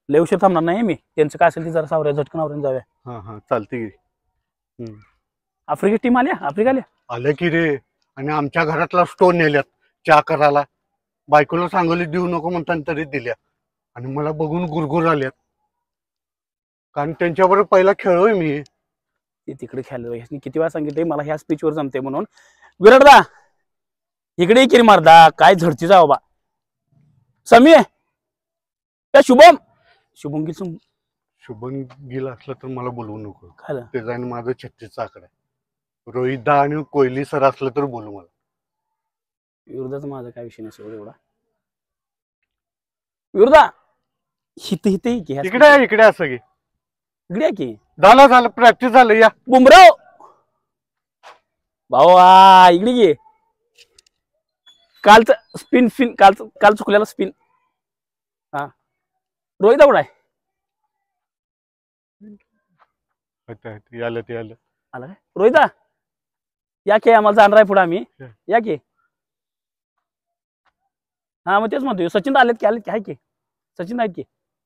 लय उशीर थांबणार नाही मी, त्यांचं काय असेल ते जरा सावऱ्या झटकन आवरून जाऊया. हा हा चालते की. आफ्रिका टीम आल्या, आफ्रिका आलं की रे. आणि आमच्या घरातला स्टोन नेल्यात चहा करायला. बायकोला सांगली देऊ नको म्हणताना तरी दिल्या. आणि मला बघून गुरगुर आल्यात, कारण त्यांच्याबरोबर पहिला खेळलोय मी. ते तिकडे खेळलो, किती वेळा सांगितले मला ह्या स्पीचवर जमते म्हणून. विराटदा इकडे किरी मारदा, काय झडती जा बाबा. समी त्या शुभम शुभम गिल शुभम गिल असलं तर मला बोलवू नको. खालं ते जाईन माझं 36 आकडा. रोहित दा आणि कोहली सर असलं तर बोलू मला. विरोधाचा माझा काय विषय नसेल एवढा. विरोधा हित हित इकडे इकडे असं की इकडे की झालं प्रॅक्टिस झालं या. बुमराव भाऊ इकडे घे. कालचं स्पिन काल चुकलेला स्पिन. हा रोहित कुठं आहे? आलं आला काय रोहिता? या की आम्हाला जाणार आहे पुढे आम्ही. या की. हा मग तेच म्हणतोय सचिन आलेत की आहे की सचिन आहेत की.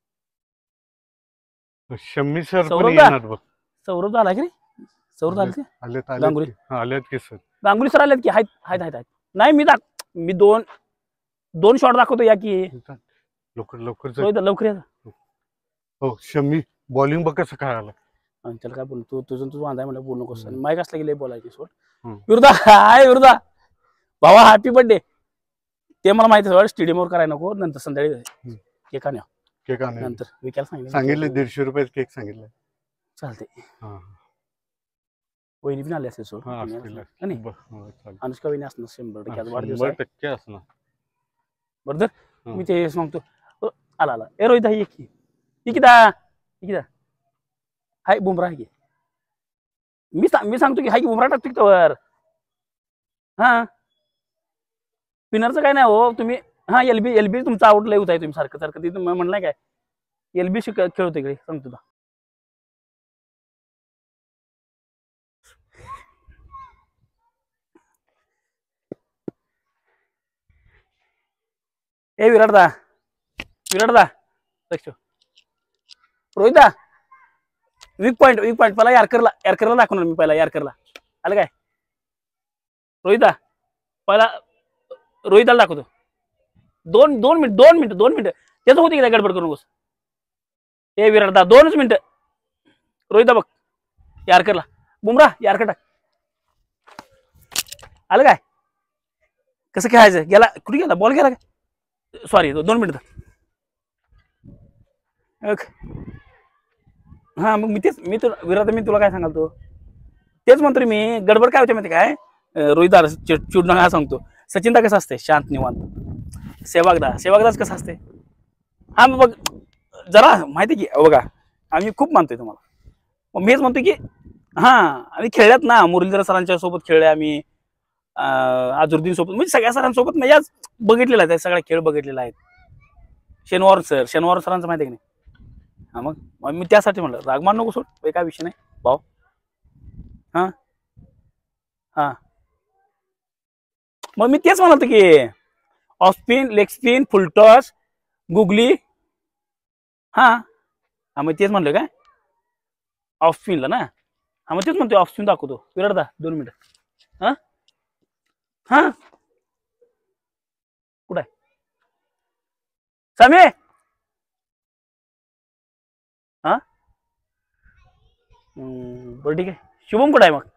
शम्मी सर पण येणार बघ. सौरभ झाला की रे? सौरभ झाले गांगुली आलेत की सर. गांगुली सर आलेत की आहेत. नाही मी दोन शॉट दाखवतो या की. लवकर या. हो शम्मी बॉलिंग बघ कसं काय आलं. त्याला काय बोल तुझं वांधाय म्हणलं बोलू नकोस. माईक असला की बोलायची सोड. विरुद्धा हाय विरुद्धा भावा हॅपी बर्थडे. ते मला माहिती आहे स्टेडियमवर करायला नको, नंतर संध्याकाळी केक नंतर विकायला सांगितलं 150 रुपये केक सांगितलं. चालते. वहिनी पण आली असेल सोड. अनुष्का वहिनी असणार 100% असणार. बरोबर मी ते सांगतो. आला ए रोहित ही किती हाय बुमरा आहे की. मी सांगतो की हाय की बुमरा टाकतो की वर. हा स्पिनरचं काय नाही हो तुम्ही. हा एलबी तुमचं आउट लय होत आहे तुम्ही सारखं तिथं म्हणलाय काय एलबी खेळतो इकडे सांगतो. ए विराटदा रोहिता वीक पॉइंट पहिला यारकरला दाखवणार मी. पहिला यारकरला आलं काय रोहिता पहिला रोहिताला दाखवतो. 2 मिनिट त्याचं होते की गडबड करून बस. ए विराटदा 2च मिनिटं. रोहिता बघ यारकरला बुमरा यारकर टाक. आलं काय कसं खेळायचं. गेला कुठे गेला बॉल गेला काय. सॉरी 2 मिनिटं. हा मग मी तुला काय सांगाल तो तेच म्हणतो मी. गडबड काय होते माहिती काय रोहितदार चिडू नका सांगतो. सचिनदा कसं असते शांत निवांत. सेवागदाच कसं असते. हा मग बघ जरा माहिती की बघा आम्ही खूप मानतोय तुम्हाला. मग मीच म्हणतो की हा आणि खेळल्यात ना मुरलीधर सरांच्या सोबत खेळले आम्ही. अझरुद्दीन सोबत म्हणजे सगळ्या सरांसोबत म्हणजे आज बघितलेला आहे. सगळा खेळ बघितलेला आहे. शनिवार सरांचं माहिती आहे की नाही. हा मग मी त्यासाठी म्हणलं राग मान नको सोड काय विषय नाही भाऊ. हा मग मी तेच म्हणाल की off spin leg spin full toss googly. हा मग तेच म्हणलं काय ऑफ स्पिनला ना. हा मग तेच म्हणतो ऑफ स्पिन दाखवतो. विराटदा 2 मिनिटं. हा कुठं आहे समी. हा बरं ठीक आहे. शुभम कुठं आहे मग.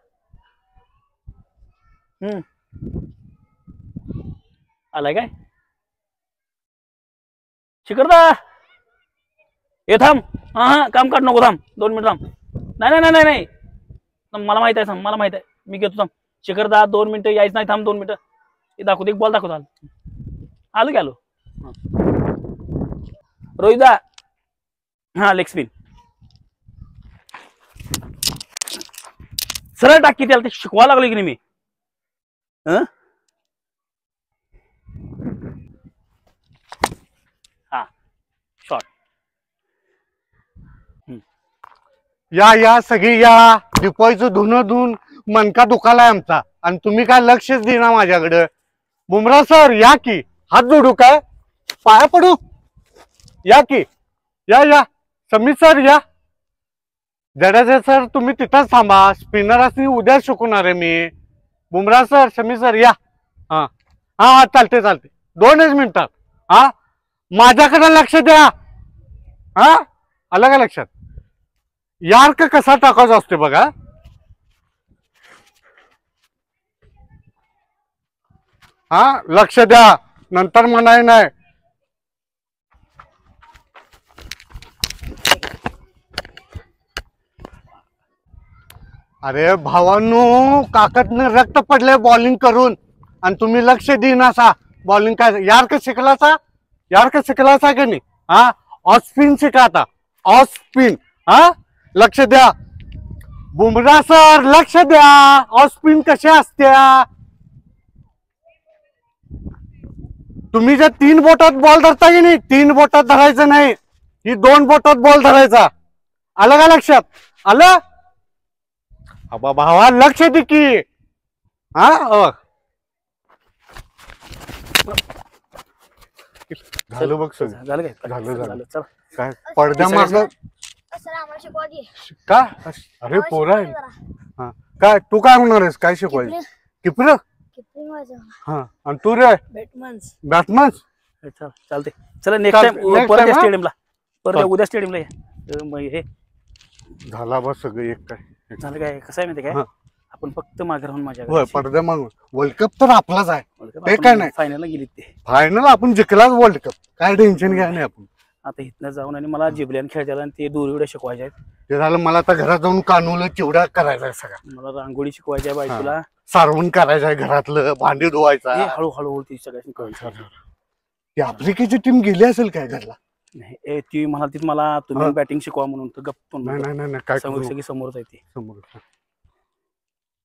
आलाय काय शिखरदा. हे थांब. हा काम काढ नको थांब 2 मिनिट थांब. नाही मला माहित आहे मला माहित आहे मी घेतो थांब. शिखरदा 2 मिनिटं यायचं नाही. थांब 2 मिनिटं. हे दाखवतो एक बॉल दाखवतो. आलो की आलो. रोहितदा हा लेग स्पिन सरळ टाकी. त्याला ते शिकवा लागलो की नाही मी. हा शॉट. या सगळी या. डिपॉयचं धुन मनका दुखालाय आमचा आणि तुम्ही काय लक्षच देना माझ्याकडं. बुमरा सर या की. हात जोडू काय पाया पडू या की. या समीर सर या. जडेजा सर तुम्ही तिथंच थांबा. स्पिनर उद्या शिकवणार आहे मी. बुमराह सर, शमी सर या. हा हा चालते 2च मिनिटात. हा माझ्याकडे लक्ष द्या. हा आलं का लक्षात? यार्क कसा टाकायचा असते बघा. हा लक्ष द्या, नंतर म्हणाय नाही. अरे भावांनो, काकातनं रक्त पडले बॉलिंग करून आणि तुम्ही लक्ष देईनासा. बॉलिंग काय यार्क शिकलासा का नाही? हा ऑफ स्पिन शिका आता. Off spin. हा लक्ष द्या. बुमराह सर लक्ष द्या. ऑफ स्पिन कशा असत्या? तुम्ही जर 3 बोटात बॉल धरता की नाही, 3 बोटात धरायचं नाही, ही 2 बोटात बॉल धरायचा. आलं का लक्षात? आलं? अबा भावा लक्ष दे की. हा झालं बघ सगळं. झालं काय? झालं. चला. काय पडद्या मागं का? अरे पोरा आहे. हा काय तू काय म्हणणार आहेस? काय शिकवायचं? किपर. हा आणि तू रे? बॅट्समन. चालते. चला नेक्स्ट टाइम परत या स्टेडियमला. परत उद्या स्टेडियमला या. मग हे झाला बस सगळं एक काय झालं काय? कसं आहे माहिती काय, आपण फक्त मागे राहून माझ्या होय पडद्या मागून. वर्ल्ड कप तर आपलाच आहे. ते काय नाही. फायनलला गेली ते. फायनल आपण जिंकलाच वर्ल्ड कप. काय टेन्शन घ्या नाही आपण. आता इथनं जाऊन आणि मला जिबल्यान खेळायला आणि ते दोरी उड्या शिकवायच्या आहेत. ते झालं. मला आता घरात जाऊन कानूला चिवडा करायचा आहे सगळा. मला रांगोळी शिकवायची आहे बायकोला. सारवून करायचं आहे घरातलं. भांडी धुवायचा. हळूहळू ती सगळ्या ती आफ्रिकेची टीम गेली असेल काय घरला? नाही ती मला तुम्ही बॅटिंग शिकवा म्हणून तर गप्प. नाही काय सगळी समोरच आहे ती. समोर